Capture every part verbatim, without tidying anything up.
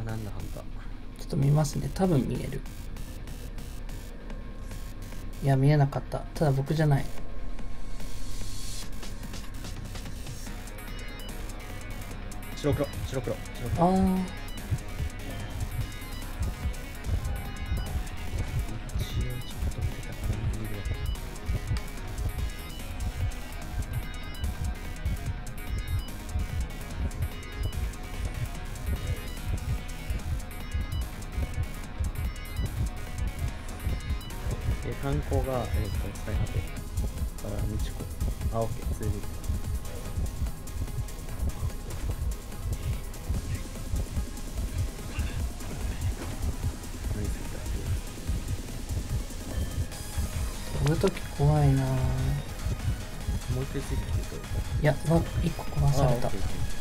なんだハンター。 ちょっと見ますね。多分見える。いや、見えなかった。ただ僕じゃない。 白黒白黒白黒。 ああ。 炭鉱が、えー、と使い果てからみちこ。あ、オッケー、それでいい。 飛ぶとき怖いな。もう一回ついてきてくれる。 いや、わ一個壊された。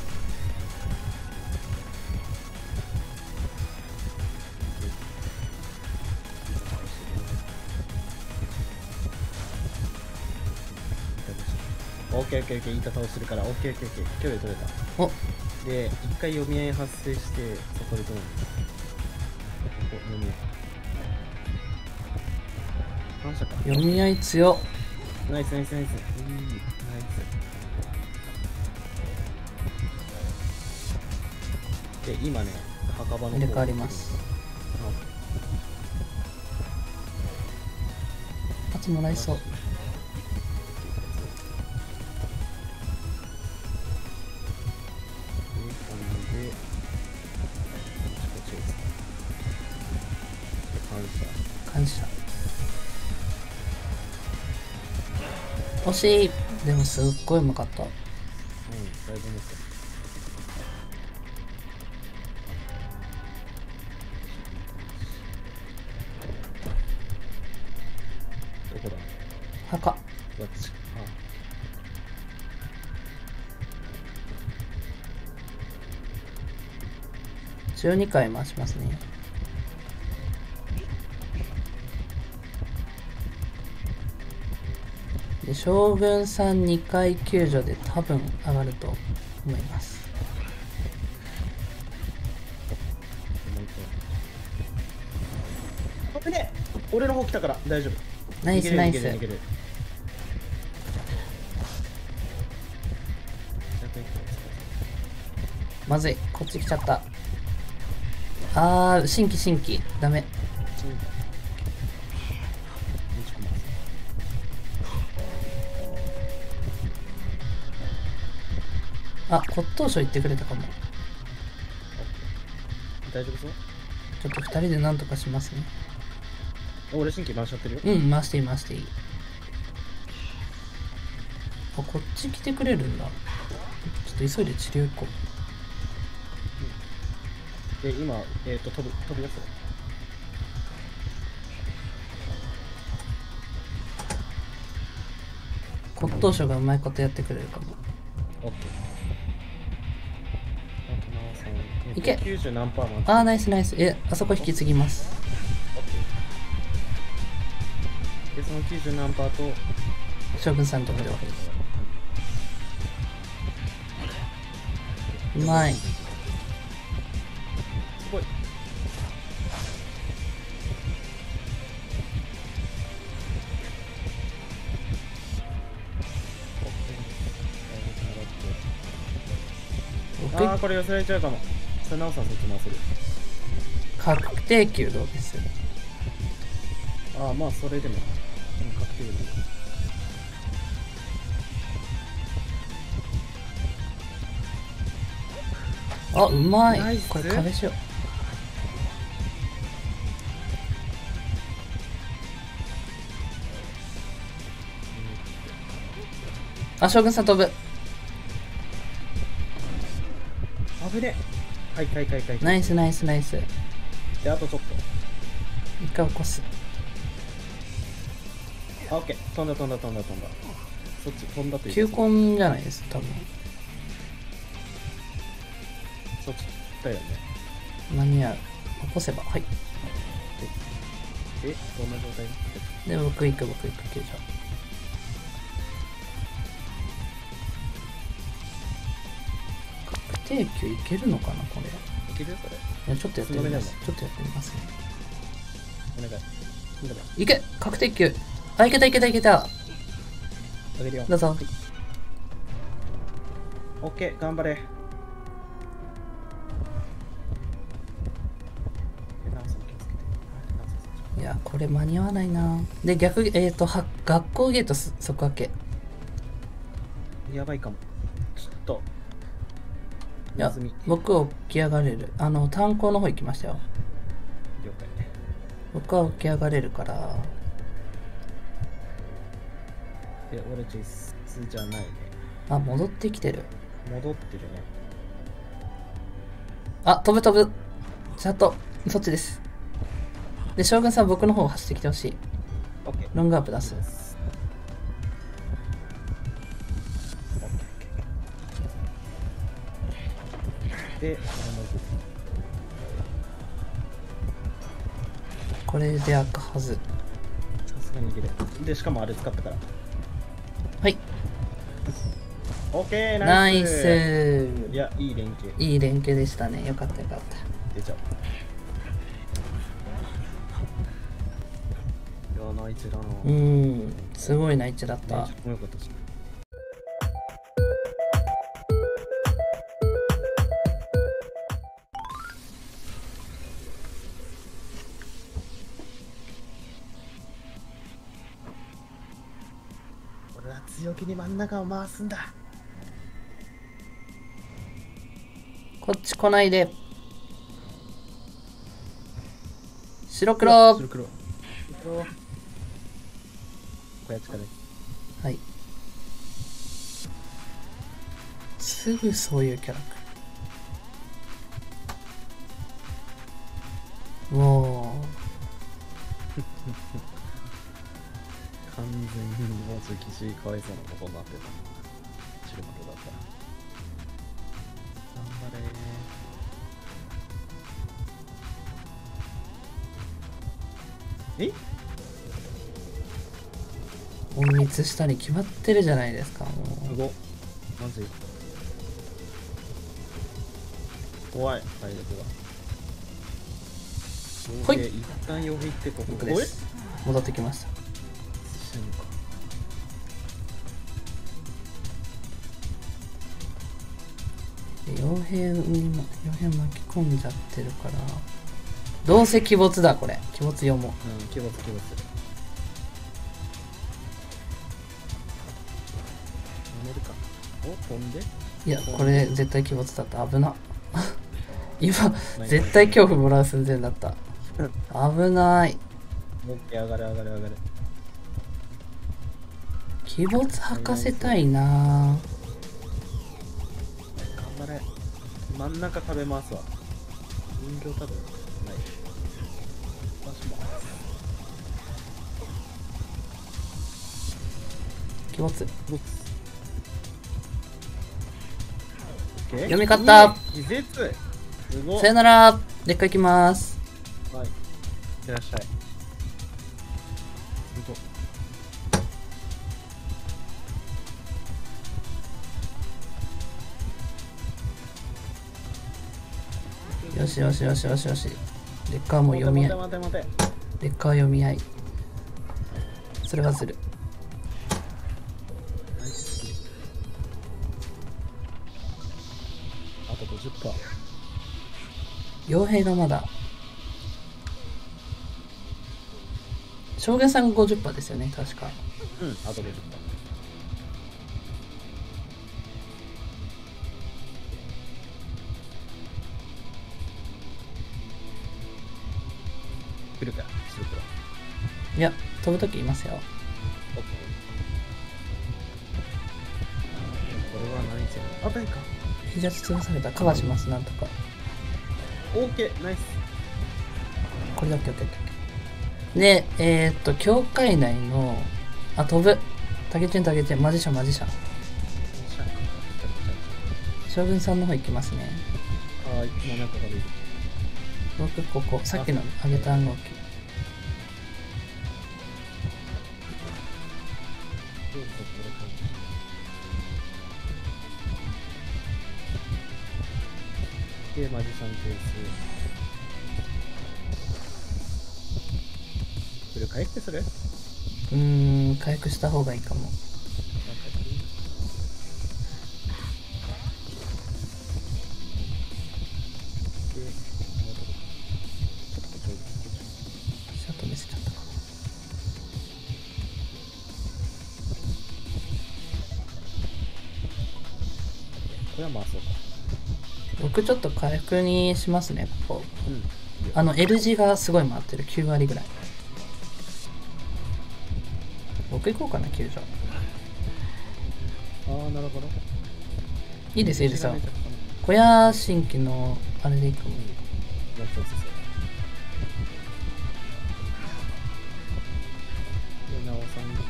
オッケーオッケーオッケー、いい方をするから、オッケーオッケーオッケー、距離取れた。 おで、一回読み合い発生して、そこで取るんです。ここ、読み合い。反射か。 読み合い強っ。 ナイスナイスナイス。いい、ナイス。で、今ね、墓場の入れ替わります。パチもらいそう。感謝。惜しい。でもすっごいうまかった。うん、 だいぶ思った。どこだ。 墓。 こっち。ああ。 じゅうにかい回しますね。で将軍さんにかい救助で多分上がると思います。 危ねえ。俺の方来たから大丈夫。 ナイスナイス。まずい、こっち来ちゃった。あー、新規新規ダメ。あ、骨董賞言ってくれたかも。 大丈夫そう？ ちょっとふたりでなんとかしますね。 俺新規回しちゃってるよ。 うん、回していい回していい。あ、こっち来てくれるんだ。ちょっと急いで治療行こう。で、今、えっと、飛ぶ、飛び出す。 骨董賞がうまいことやってくれるかも。 オッケー。 いけ。 きゅうじゅう何パーあー、ナイスナイス。え、あそこ引き継ぎます。 で、そのきゅうじゅう何パーと将軍さんとこではうまい。すごい。ああ、これ寄せられちゃうかも。それ直さんそっち回せる。 確定球どうです？ ああ、まあそれでも、うん、確定でも。 あ、うまい。これ壁しよう。あ、将軍さん飛ぶ。 危ね。はいはいはいはい。 ナイスナイスナイス。 で、あとちょっと。 一回起こす。 あ、オッケー。飛んだ飛んだ飛んだ飛んだ。そっち飛んだという。 球根じゃないです、多分。 そっちだよね。 間に合う。起こせば。はい。 え、どんな状態？ で、僕行く僕行く救助。確定球いけるのかなこれ。 けるそれ。 いやちょっとやってみます。ちょっとやってみますね。 お願い。 いけ確定球。あ、いけたいけたいけた。 あげるよ。 どうぞ。 オッケー、頑張れ。 いや、これ間に合わないな。で、逆、えっ、ー、と、は学校ゲートす即開け。 やばいかも。ちょっと。 いや、僕起き上がれる。あの、炭鉱の方行きましたよ。 了解。 僕は起き上がれるから。 え、俺実質じゃないね。 あ、戻ってきてる。 戻ってるね。 あ、飛ぶ飛ぶ。ちゃんと、そっちです。で、将軍さん僕の方を走ってきてほしい。 オッケー。 ロングアップ出す。 で、 これで開くはず。 さすがにいける。で、しかもあれ使ったから。 はい。 オッケー、ナナイイス。 ス。 いや、いい連携。 いい連携でしたね。よかったよかった。 出ちゃう。いや、ナイスだな。 うーん、すごいナイチだった。 よかったし。俺は強気に真ん中を回すんだ。 こっち来ないで。白黒。 白黒。白黒。こやつかね。 はい。すぐそういうキャラクター。もう。 完全にもうちょい岸かわいそうなことになってた。白黒だったら。頑張れー。え隠密したに決まってるじゃないですか、もう。 すごっ。まずい。怖い、体力が。 ほい。 一旦呼び行ってここです。戻ってきました。傭兵に傭兵巻き込んじゃってるから、どうせ鬼没だこれ。鬼没読もう。 うん、鬼没鬼没。乗るか。お、飛んで。 いや、これ絶対鬼没だった。危な。今絶対恐怖もらう寸前だった。危ない。 オッケー、上がれ上がれ上がれ。 鬼没吐かせたいな。 頑張れ。真ん中壁回すわ。人形多分ない。回します。 鬼没。 読読み勝った。 気絶。すごい。 さよなら。でっかいきます。 はい。いってらっしゃい。すごい。 よしよしよしよしよし。レッカーも読み合い。 待て待て待て。 レッカー読み合い。それはずる。 あと ごじゅっパーセント。 傭兵がまだ。将軍さん ごじゅっパーセント ですよね、確か。 うん、あと ごじゅっパーセント。来るか、白黒。 いや、飛ぶときいますよ。 オッケー。これは何せあ、誰か。 ヒジャツ潰された。カバーします、なんとか。 オーケー、ナイス。 これだけ オーケーオーケー。で、えー、っと、教会内の、あ、飛ぶ。タケチェンタケチェン、マジシャンマジシャン。将軍さんの方行きますね。 はい、真ん中が出る。 僕、ここ、さっきの上げた暗号機。 でマジシャンケース。それ回復する？ うーん、回復した方がいいかも。シャット見せちゃったかな。 これはまあそうか。 僕ちょっと回復にしますね、ここ。 うん。 あの L 字がすごい回ってる、きゅう割ぐらい。僕行こうかな、救助。 ああ、なるほど。 いいです、いいですよ。小屋新規のあれでいいかも。 もう一つそう。で、なおさん救助の。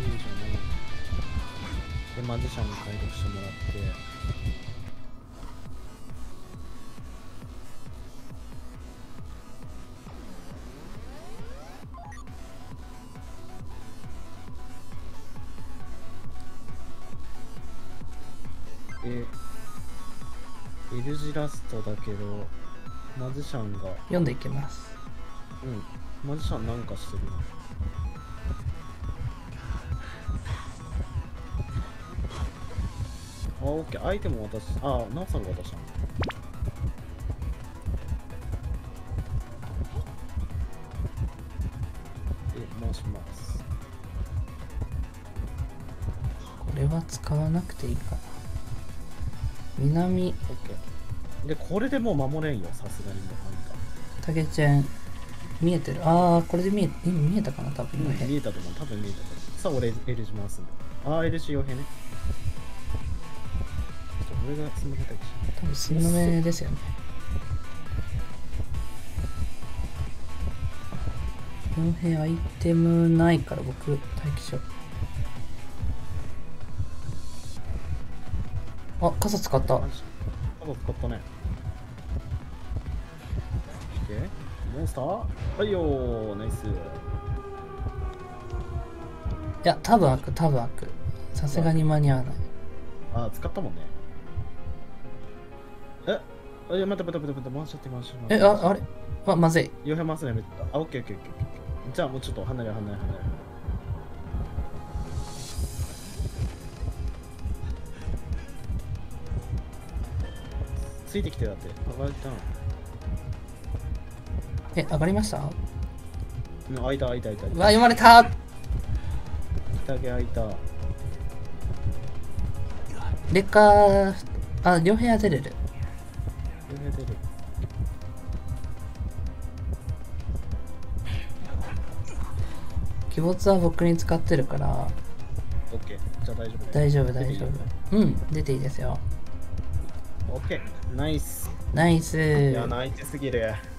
で、マジシャンに解読してもらって。で、L 字ラストだけど、マジシャンが、 読んでいきます。 うん、マジシャンなんかしてるな。あ、オッケー、アイテム渡し、あ、ナオさんが渡したの。で、回します。 これは使わなくていいかな。南、 オッケー。で、これでもう守れんよ、さすがにもうあんた。 タゲチェン、見えてる。ああ、これで見え、今見えたかな、多分今。 うん、見えたと思う、多分見えたと思う。さあ、俺 L 字回すんだ。あー、L 字傭兵ね。ちょっと俺がスマホたきし多分スノメですよね。この辺アイテムないから僕、待機しよう。あ、傘使った。 マジ多分使ったね。オッケー。モンスターはいよー、ナイス。 いや、多分開く、多分開く。さすがに間に合わない。 あー、使ったもんね。えあ、いや、待って待って待って、回しちゃって回しちゃって。 え、あ、あれま、まずい。 傭兵回すのやめてた。あ、オッケーオッケーオッケーオッケー。じゃあもうちょっと離れ離れ離れ。ついてきてだって。上がったの。 え、上がりました？ うん、開いた開いた開いた。 うわ、読まれた。 下着開いた。 劣化、あ、両部屋出れる。 傭兵出る。 鬼没は僕に使ってるから、 オッケー。じゃあ大丈夫。 大丈夫、大丈夫。うん、出ていいですよ。 オッケー。ナイス。 ナイス。 いや、ナイスすぎる。